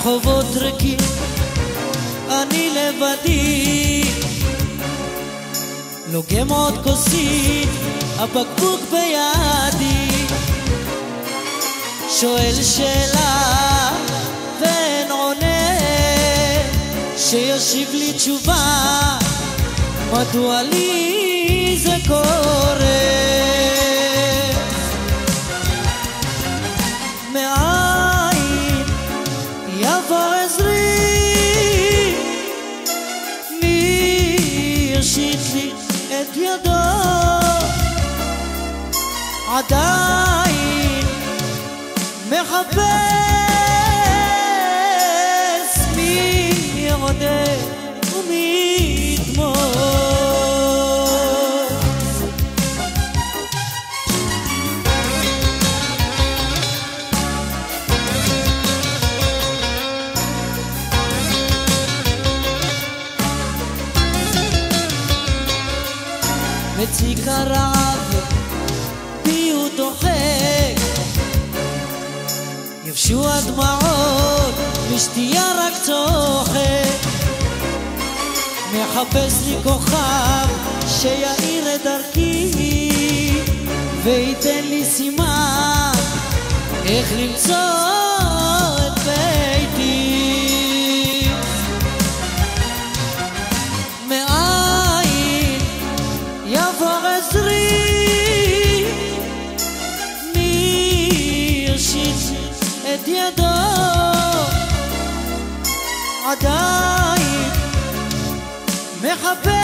הרחובות ריקים, אני לבדי, לוגם עוד כוסית, הבקבוק בידי, שואל שאלה ואין עונה, שישיב לי תשובה, מדוע לי זה קורה? מאין יבוא עזרי, מי יושיט לי את ידו? עדיין מחפש מי יעונה ומי יתמוך. מציק הרעב בי הוא דוחק, יבשו הדמעות משתייה רק צוחק, מחפש לי כוכב שיעיר את דרכי וייתן לי סימן איך למצוא את ביתי. מאין יבוא עזרי, מי יושיט את ידו? עדיין מחפש